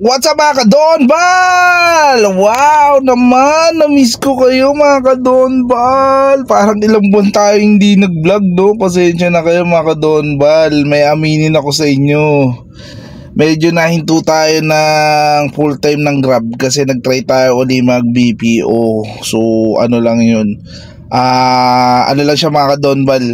What's up mga kadonbal? Wow naman, na-miss ko kayo mga kadonbal. Parang ilang buwan tayo hindi nag-vlog no. Pasensya na kayo mga kadonbal. May aminin ako sa inyo. Medyo nahinto tayo ng full time ng Grab kasi nag-try tayo ulit mag-BPO. So ano lang yun, ano lang siya mga kadonbal,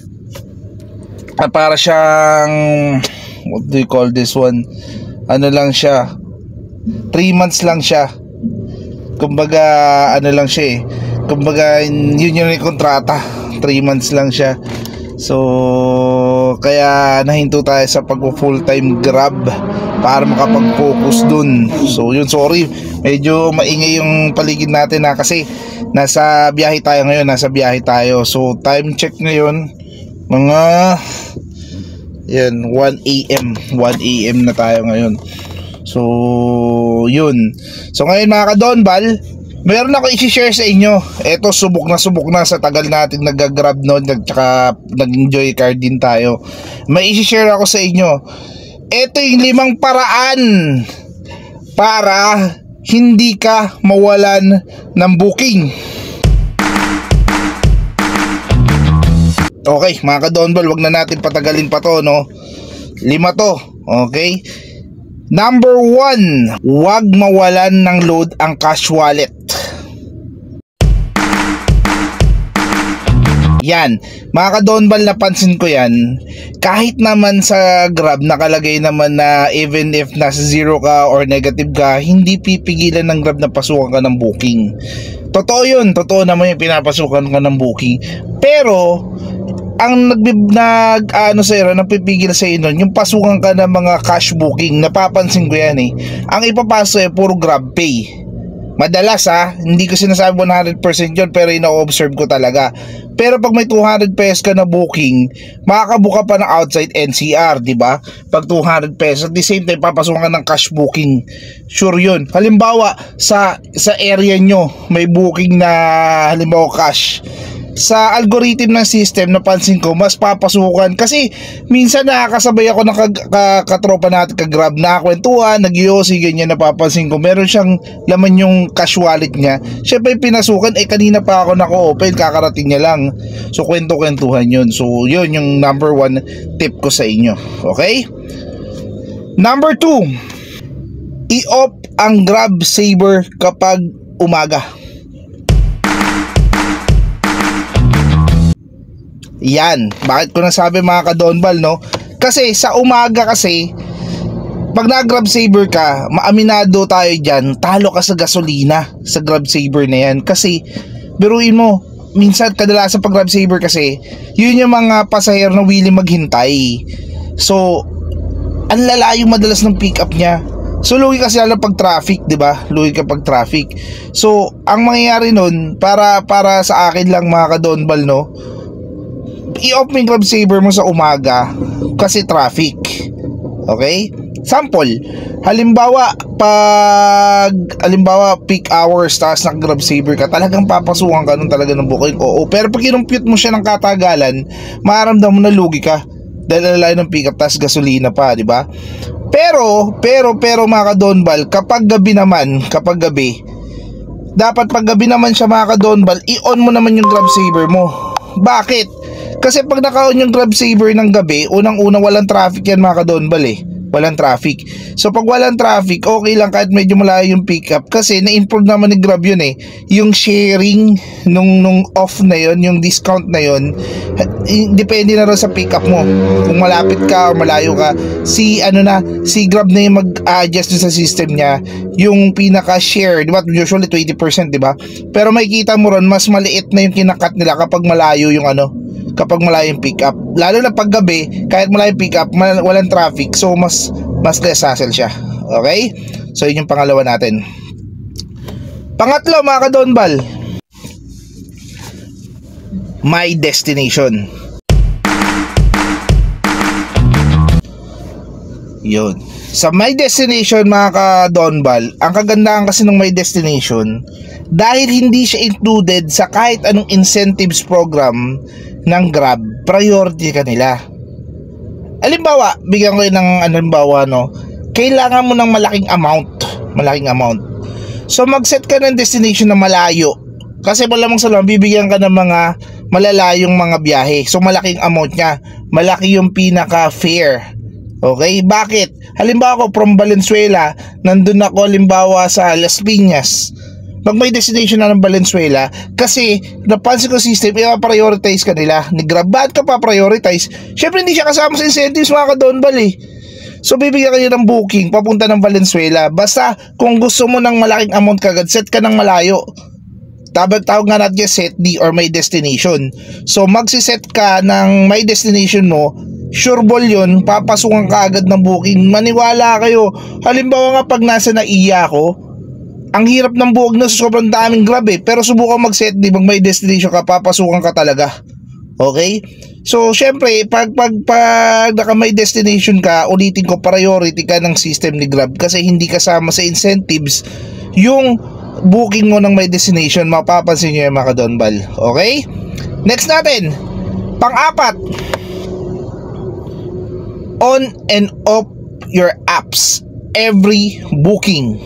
para siyang, what do you call this one, ano lang siya, 3 months lang siya. Kumbaga ano lang siya kumbaga yun yung kontrata, 3 months lang siya. So kaya nahinto tayo sa pag full time Grab para makapag-focus dun. So yun, sorry, medyo maingay yung paligid natin kasi nasa biyahe tayo ngayon, So time check ngayon mga 1 AM na tayo ngayon. So yun. So ngayon mga kadonbal, meron ako i-share sa inyo. Eto, subok na sa tagal natin nag-grab noon, tsaka nag-enjoy card din tayo. May i-share ako sa inyo. Eto yung 5 paraan para hindi ka mawalan ng booking. Okay mga kadonbal, wag na natin patagalin pa to no. 5 to, okay. Number 1, wag mawalan ng load ang cash wallet. Yan, mga kadonbal, napansin ko yan. Kahit naman sa Grab nakalagay naman na even if nasa 0 ka or negative ka, hindi pipigilan ng Grab na pasukan ka ng booking. Totoo yun, totoo naman yung pinapasukan ka ng booking. Pero ang nagpipigil sa inyo yung pasukan ka ng mga cash booking. Napapansin ko yan Ang ipapasa puro Grab Pay. Madalas hindi ko sinasabi 100% yun, pero ina-observe ko talaga. Pero pag may 200 pesos ka na booking, makakabuka pa ng outside NCR, di ba? Pag 200 pesos, at the same time papasukan ka ng cash booking. Sure yun. Halimbawa sa area nyo may booking na halimbawa cash, sa algorithm ng system napansin ko mas papasukan, kasi minsan nakakasabay ako ng katropa natin ka-Grab, nakakwentuhan, nag-yosi ganyan, napapansin ko meron siyang laman yung cash wallet niya. Syempre pinasukan, kanina pa ako naka-open, kakarating niya lang. So kwento-kwentuhan yun. So yun yung number 1 tip ko sa inyo. Okay? Number 2, i-off ang Grab Saver kapag umaga. Yan, bakit ko nasabi mga kadonbal no? Kasi sa umaga pag na-Grab Saver ka, maaminado tayo dyan, talo ka sa gasolina sa Grab Saver na yan. Kasi biruin mo, minsan kadalasan pag Grab Saver kasi yun yung mga pasahero na willing maghintay. So ang lalayo madalas ng pick up niya. So lugi kasi lalo pag traffic, 'di ba? Lugi kapag traffic. So ang mangyayari nun, para sa akin lang mga kadonbal no, i-off mo yung Grab Saver mo sa umaga kasi traffic. Okay? Sample, halimbawa peak hours taas na Grab Saver ka, talagang papasukan ka nun talaga ng booking. Oo, pero pag kinumpute mo siya ng katagalan, maramdam mo na lugi ka dahil lalay ng pick up taas gasolina pa, di ba? Pero mga kadonbal, kapag gabi, dapat pag gabi naman siya mga kadonbal, i-on mo naman yung Grab Saver mo. Bakit? Kasi pag naka-on yung Grab Saver ng gabi, unang-una walang traffic yan mga kadonbal walang traffic. So pag walang traffic, okay lang kahit medyo malayo yung pick up, kasi na-improve naman ni Grab yun yung sharing nung off na yun, yung discount na yun, depende na rin sa pick up mo. Kung malapit ka o malayo ka, si Grab na yung mag-adjust sa system niya yung pinaka-share, di ba? Usually 20%, di ba? Pero makikita mo ron, mas maliit na yung kinakat nila kapag malayo yung kapag malayo yung pick up. Lalo na pag gabi, kahit malayo yung pick up, walang traffic, so mas less hassle siya. Okay? So yun yung pangalawa natin. Pangatlo mga kadonbal, my destination. Yun. Sa my destination mga kadonbal, ang kagandahan kasi ng my destination, dahil hindi siya included sa kahit anong incentives program ng Grab, priority ka nila. Halimbawa, bigyan ko ng halimbawa kailangan mo ng malaking amount. So mag-set ka ng destination na malayo, kasi malamang sa lang bibigyan ka ng mga malalayong mga biyahe. So malaking amount niya, malaki yung pinaka fare. Okay, bakit? Halimbawa ako from Valenzuela, nandun ako halimbawa sa Las Piñas. Pag may destination na ng Valenzuela, kasi napansin ko system, i-prioritize ka nila ni Grab. Ba't ka pa prioritize? Syempre hindi siya kasama sa incentives mga ka-Donbal eh. So bibigyan kayo ng booking papunta ng Valenzuela. Basta kung gusto mo ng malaking amount kagad, set ka ng malayo. Tawag nga natin set D or may destination. So magsiset ka ng may destination mo, sure ball yun, papasukan ka agad ng booking. Maniwala kayo. Halimbawa nga pag nasa Naiya ako, ang hirap ng buwag na sobrang daming Grab eh. Pero subukan mag-set D, mag may destination ka, papasukan ka talaga. Okay? So syempre, pag naka may destination ka, ulitin ko, priority ka ng system ni Grab kasi hindi kasama sa incentives yung booking mo ng may destination. Mapapansin nyo yung mga ka-Donbal. Okay? Next natin, pang-apat, on and off your apps every booking.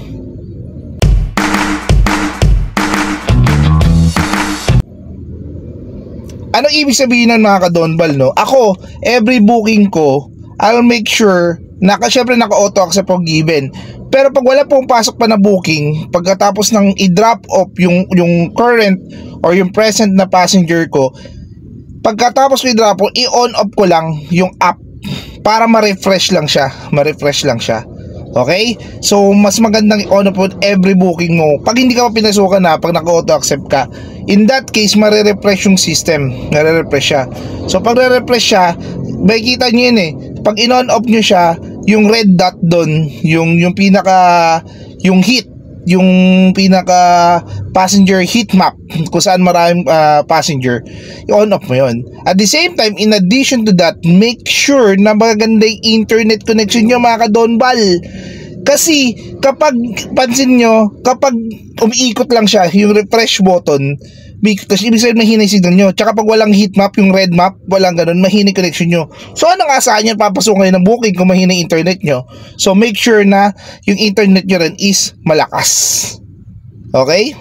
Ano ibig sabihin ng mga ka-Donbal, no? Ako, every booking ko, I'll make sure na syempre naka-auto accept o given. Pero pag wala pong pasok pa na booking, pagkatapos ng i-drop off yung current or yung present na passenger ko, pagkatapos ko i-drop off, i-on off ko lang yung app para ma-refresh lang siya. Okay? So, mas magandang i-on off every booking mo. Pag hindi ka pa pinasukan na, pag naka-auto accept ka, in that case, marirefresh yung system. Nare-refresh siya. So, pag nare-refresh siya, makikita nyo yun eh. Pag in-on off nyo siya, yung red dot doon, yung pinaka, yung heat, yung pinaka passenger heat map, kung saan maraming passenger, i-on off mo yun. At the same time, in addition to that, make sure na maganda yung internet connection nyo mga ka-Donbal. Kasi kapag pansin nyo, kapag umiikot lang siya, yung refresh button, tapos ibig sabihin mahina yung signal nyo. Tsaka pag walang heat map, yung red map, walang ganun, mahina yung connection nyo. So anong asahan nyo papasok kayo ng booking kung mahina yung internet nyo? So make sure na yung internet nyo rin is malakas. Okay?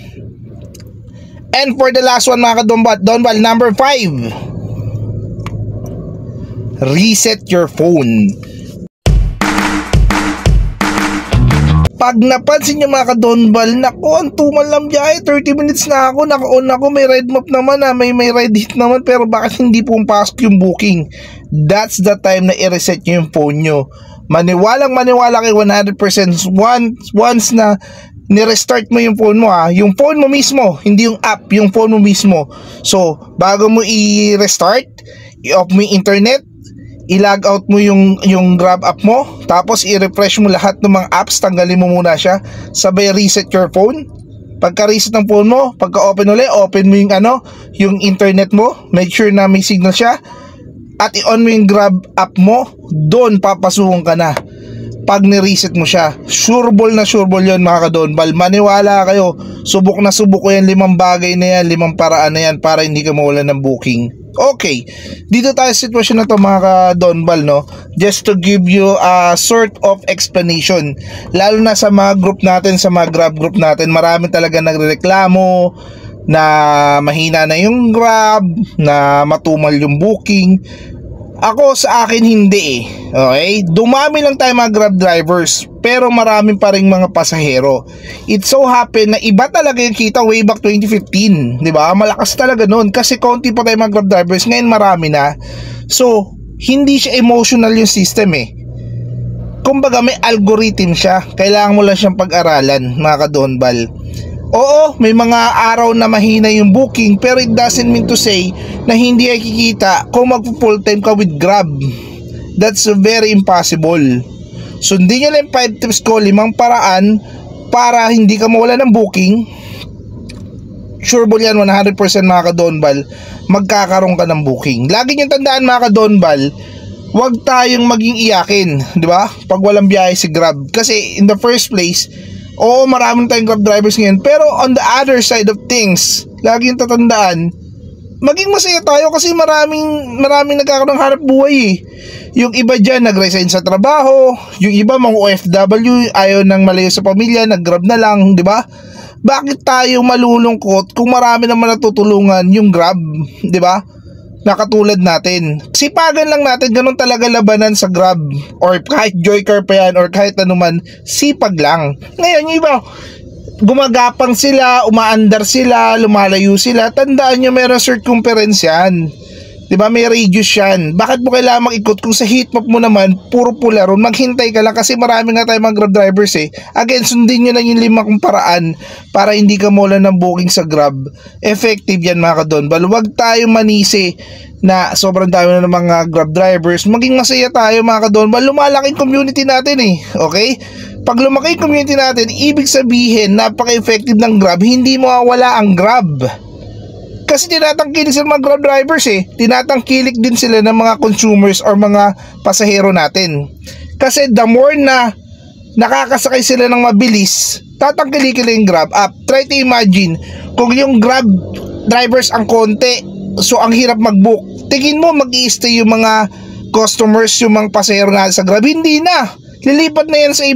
And for the last one mga ka-Donbal, number 5, reset your phone. Pag napansin nyo mga ka-Donbal, naku, ang tumal lang biyahe, 30 minutes na ako, naka-on ako, may red map naman may red hit naman, pero bakit hindi pumapasok yung booking? That's the time na i-reset nyo yung phone nyo. Maniwala kayo 100% once na ni-restart mo yung phone mo yung phone mo mismo, hindi yung app, yung phone mo mismo. So, bago mo i-restart, i-off mo yung internet, i-log out mo yung Grab app mo, tapos i-refresh mo lahat ng mga apps, tanggalin mo muna siya, sabay reset your phone. Pagka-reset ng phone mo, pagka-open ulit, open mo yung internet mo, make sure na may signal siya, at i-on mo yung Grab app mo, doon papasukan ka na. Pag ni-reset mo siya, sure ball yun mga ka-Donbal. Maniwala kayo, subok na subok ko yan, 5 bagay na yan, 5 paraan na yan para hindi ka mawalan ng booking. Okay, dito tayo sa sitwasyon na to mga ka-Donbal, no? Just to give you a sort of explanation. Lalo na sa mga group natin, sa mga Grab group natin, marami talaga nagrereklamo na mahina na yung Grab, na matumal yung booking. Ako sa akin hindi okay? Dumami lang tayo mga Grab drivers, pero marami pa rin mga pasahero. It so happen na iba talaga yung kita way back 2015, di ba? Malakas talaga noon kasi konti pa tayo mga Grab drivers, ngayon marami na. So, hindi siya emotional yung system Kumbaga may algorithm siya, kailangan mo lang siyang pag-aralan mga ka-Donbal. Oo, may mga araw na mahina yung booking, pero it doesn't mean to say na hindi ay kikita kung mag-full time ka with Grab. That's very impossible. Sundin nyo lang 5 tips ko, 5 paraan para hindi ka mawala ng booking. Sure ball yan, 100% mga ka-Donbal, magkakaroon ka ng booking. Lagi nyo tandaan mga ka-Donbal, huwag tayong maging iyakin, di ba? Pag walang biyahe si Grab. Kasi in the first place, oo, maraming tayong Grab drivers ngayon, pero on the other side of things, lagi yung tatandaan, maging masaya tayo kasi maraming nagkakaroon ng hanap buhay eh. Yung iba dyan nag-resign sa trabaho, yung iba mga OFW ayaw nang malayo sa pamilya, nag-grab na lang, di ba? Bakit tayo malulungkot kung marami naman natutulungan yung Grab, di ba? Nakatulad natin. Sipagan lang natin, ganun talaga labanan sa Grab or kahit Joycar pa yan or kahit anuman, sipag lang. Ngayon yung iba, gumagapang sila, umaandar sila, lumalayo sila. Tandaan nyo, meron circumference yan. Diba, may radius yan. Bakit mo kailangan mag-ikot kung sa heatmap mo naman puro pula ron? Maghintay ka lang kasi marami nga tayo mga Grab drivers eh. Again, sundin nyo lang yung 5 kong paraan para hindi ka mawala ng booking sa Grab. Effective yan mga kadonbal. Huwag tayo manisi na sobrang dami na ng mga Grab drivers. Maging masaya tayo mga kadonbal. Lumalaking community natin eh. Okay? Pag lumaki yung community natin, ibig sabihin napaka-effective ng Grab. Hindi mawawala ang Grab. Kasi tinatangkilik sa mga Grab drivers eh. Tinatangkilik din sila ng mga consumers or mga pasahero natin. Kasi the more na nakakasakay sila ng mabilis, tatangkilikin yung Grab app. Try to imagine kung yung Grab drivers ang konti, so ang hirap mag-book. Tingin mo mag-i-stay yung mga customers, yung mga pasahero natin sa Grab? Hindi na. Lilipat na yan sa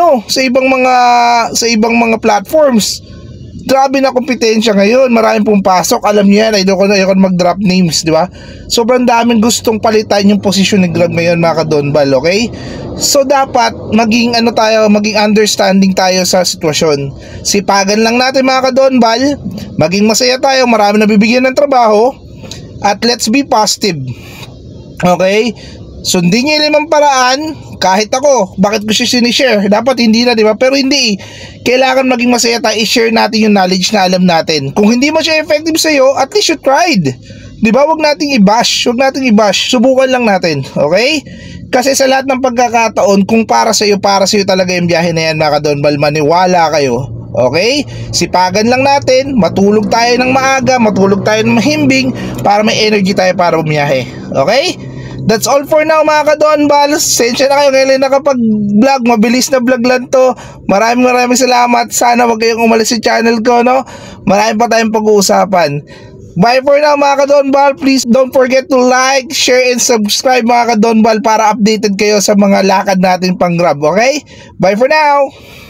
ibang mga platforms. Grabe na kompetensya ngayon, maraming pumpasok. Alam niyo yan, ayoko mag-drop names, di ba? Sobrang daming gustong palitan yung posisyon ni Grab ngayon mga kadonbal, okay? So dapat maging understanding tayo sa sitwasyon. Sipagan lang natin mga kadonbal, maging masaya tayo, marami na bibigyan ng trabaho, at let's be positive. Okay? Sundin niyo yung 5 paraan. Kahit ako, bakit ko siya sinishare? Dapat hindi na, di ba? Pero hindi. Kailangan maging masaya tayo, i-share natin yung knowledge na alam natin. Kung hindi mo siya effective sa'yo, at least you tried. Di ba? Huwag nating i-bash. Subukan lang natin. Okay? Kasi sa lahat ng pagkakataon, kung para sa'yo talaga yung biyahe na yan, mga kadonbal, maniwala kayo. Okay? Sipagan lang natin, matulog tayo ng maaga, matulog tayo ng mahimbing, para may energy tayo para bumiyahe. Okay? That's all for now mga kadonbal. Sensya na kayo ngayon nakapag-vlog. Mabilis na vlog lang to. Maraming salamat. Sana wag kayong umalis sa channel ko, no? Marami pa tayong pag-uusapan. Bye for now mga kadonbal. Please don't forget to like, share, and subscribe mga kadonbal para updated kayo sa mga lakad natin pang Grab. Okay? Bye for now.